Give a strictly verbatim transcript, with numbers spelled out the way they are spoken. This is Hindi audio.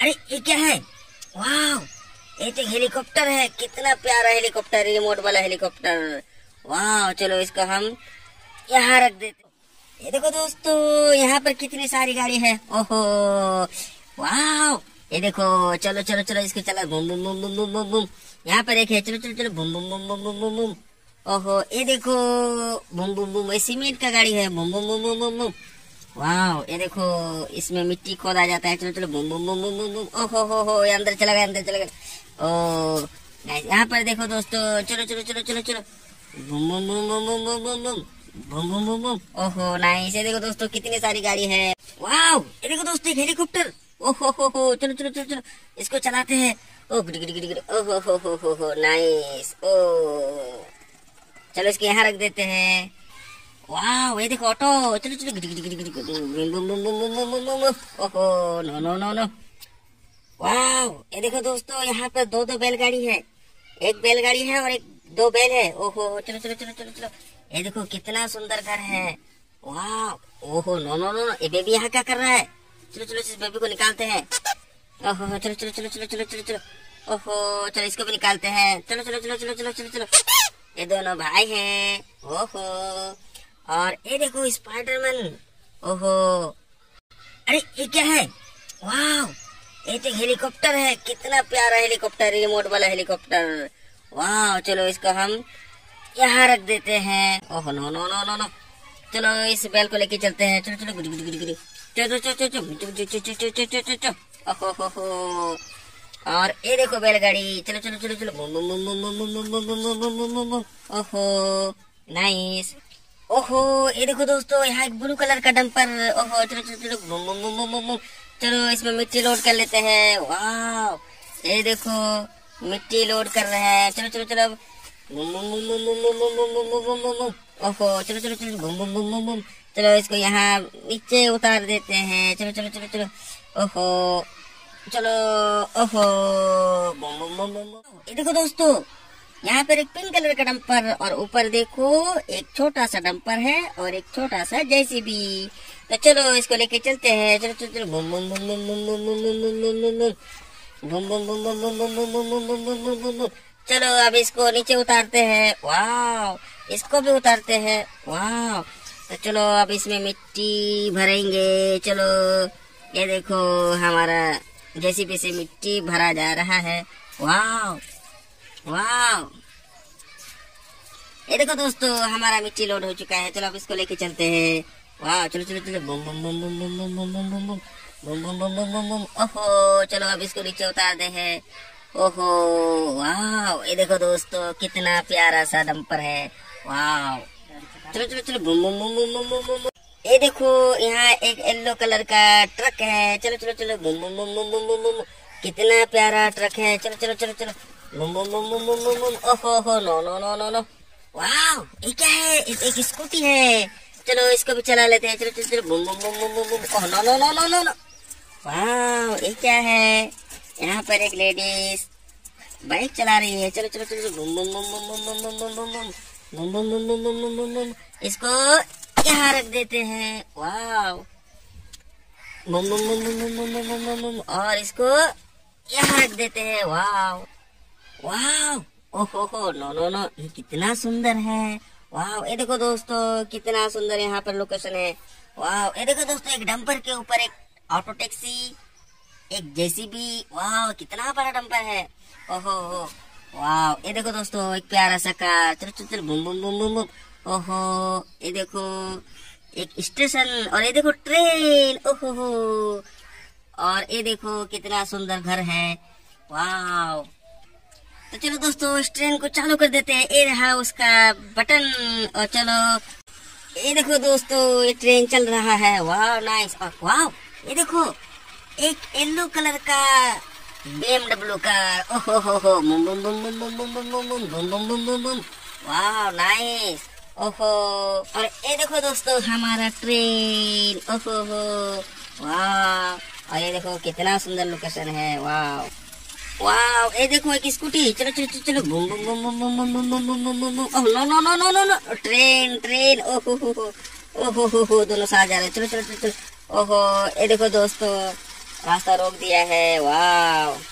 अरे ये क्या है? वाह, ये तो हेलीकॉप्टर है। कितना प्यारा हेलीकॉप्टर, रिमोट वाला हेलीकॉप्टर। वाह, चलो इसको हम यहाँ रख देते। ये देखो दोस्तों, यहाँ पर कितनी सारी गाड़ी है। ओहो वाह, ये देखो। चलो चलो चलो इसको चला, boom boom boom boom boom boom boom. यहाँ पर एक है, चलो चलो चलो, boom boom boom boom boom boom boom. ओहो ये देखो, बूम बूम बूम। ये सीमेंट का गाड़ी है, boom boom boom boom boom boom. वाह, ये देखो, इसमें मिट्टी खोदा जाता है। चलो चलो, boom boom boom boom boom boom. ओहो हो हो, ये अंदर चला गया, अंदर चला गया। ओ यहाँ पर देखो दोस्तों, चलो चलो चलो चलो चलो, boom boom boom boom boom boom boom boom boom boom boom boom. ओहो नाइस। ये देखो दोस्तों, कितनी सारी गाड़ी है। वाह, ये देखो दोस्तों, एक हेलीकॉप्टर। ओहो हो हो, चलो चलो चलो चलो इसको चलाते हैं। ओ गिड गिड गिड गिड। ओहो हो हो हो हो नाइस। ओ चलो इसको यहाँ रख देते हैं। वाह, ये देखो ऑटो। चलो चलो, गिड गिड गिड गिड, boom boom boom boom boom boom boom boom. ओहो नो नो नो नो। वाह, ये देखो दोस्तों, यहाँ पर दो दो बैलगाड़ी है। एक बैलगाड़ी है और एक दो बैल है। ओहो चलो चलो चलो चलो चलो। ये देखो कितना सुंदर घर है। वाह, ओहो नो नो नो, ये बेबी यहाँ क्या कर रहा है? चलो चलो इस बेबी को निकालते हैं। ओहो चलो चलो चलो चलो चलो चलो चलो। ओहो चलो इसको भी निकालते हैं। चलो चलो चलो चलो चलो चलो चलो। ये दोनों भाई हैं। ओहो, और ये देखो स्पाइडरमैन। ओहो, अरे ये क्या है? वाह, ये तो हेलीकॉप्टर है। कितना प्यारा हेलीकॉप्टर, रिमोट वाला हेलीकॉप्टर। वाह, चलो इसको हम यहाँ रख देते हैं। Oh no no no no no. चलो इस बैल को लेके चलते हैं। चलो चलो, गुडी गुडी गुडी गुडी। चलो चलो चलो चलो चलो। ओहो हो हो, और ये देखो बैलगाड़ी। चलो चलो चलो चलो, boom boom boom boom boom boom boom boom boom boom boom boom. ओहो नाइस। ओहो ये देखो दोस्तों, यहाँ एक ब्लू कलर का डंपर। ओहो चलो चलो चलो, boom boom boom boom boom. चलो इसमें मिट्टी लोड कर लेते हैं। वाह, ये देखो मिट्टी लोड कर रहे हैं। चलो चलो चलो, boom boom boom boom boom boom boom boom boom boom boom. ओहो चलो चलो चलो, boom boom boom boom boom. चलो इसको यहाँ नीचे उतार देते हैं। चलो चलो चलो चलो। ओहो चलो, ओहो बूम बूम बूम बूम। ये देखो दोस्तों, यहाँ पर एक पिंक कलर का डंपर, और ऊपर देखो एक छोटा सा डंपर है और एक छोटा सा जेसीबी। तो चलो इसको लेके चलते हैं। चलो चलो चलो, boom boom boom boom boom boom boom boom boom boom boom. Boom boom boom boom boom boom boom boom boom boom boom boom boom. चलो अब इसको नीचे उतारते हैं। वाह, इसको भी उतारते हैं। वाह, तो चलो अब इसमें मिट्टी भरेंगे। चलो ये देखो, हमारा जेसीबी से मिट्टी भरा जा रहा है। वाह वाह, ये देखो दोस्तों, हमारा मिट्टी लोड हो चुका है। चलो अब इसको लेके चलते हैं। वाह, चलो चलो चलो, boom boom boom boom boom boom boom boom boom boom boom boom boom boom boom boom. ओहो चलो अब इसको नीचे उतार दे हैं। ओहो वाह, ये देखो दोस्तों, कितना प्यारा सा डंपर है। वाह, चलो चलो चलो, boom boom boom boom boom boom boom. ये देखो यहाँ एक येलो कलर का ट्रक है। चलो चलो चलो, boom boom boom boom boom boom. कितना प्यारा ट्रक है। चलो चलो चलो चलो, boom boom boom boom boom boom. ओहो हो no no no no no. वाह, ये क्या है? एक स्कूटी है। चलो इसको भी चला लेते हैं। चलो चलो चलो, boom boom boom boom boom boom. Oh no no no no no no. वाह, ये क्या है? यहाँ पर एक लेडीज बाइक चला रही है। चलो चलो चलो, boom boom boom boom boom boom boom boom boom boom boom boom boom boom boom boom. इसको यहाँ रख देते हैं। वाह, boom boom boom boom boom boom boom boom, और इसको यहाँ रख देते हैं। वाह वाह, ओहो हो नो नो नो, ये कितना सुंदर है। वाह, ये देखो दोस्तों, कितना सुंदर यहाँ पर लोकेशन है। वाह, ये देखो दोस्तों, एक डंपर के ऊपर एक ऑटो टैक्सी, एक जेसीबी। वाह, कितना बड़ा डंपर है। ओहो हो, वाह, ये देखो दोस्तों, एक प्यारा सा कार। चलो चलो चलो, boom boom boom boom boom. ओहो ये देखो एक स्टेशन, और ये देखो ट्रेन। ओहो हो, और ये देखो कितना सुंदर घर है। वाह, तो चलो दोस्तों, इस ट्रेन को चालू कर देते हैं। ये रहा उसका बटन, और चलो ये देखो दोस्तों, ये ट्रेन चल रहा है। वाह नाइस। और वाह, ये देखो एक येलो कलर का बीएमडब्ल्यू कार। ओहो हो हो, boom boom boom boom boom boom boom boom boom boom boom boom boom. वाह नाइस। ओहो, और ये देखो दोस्तों, हमारा ट्रेन। ओहो हो, वाह, और ये देखो कितना सुंदर लोकेशन है। वाह वाह, ये देखो एक स्कूटी। चलो चलो चलो चलो, boom boom boom boom boom boom boom boom boom boom boom. Oh no no no no no no, train train. ओहो हो हो, ओहो हो हो, दोनों साथ जा रहे हैं। चलो चलो चलो चलो। ओहो, ये देखो दोस्तों, रास्ता रोक दिया है। वाह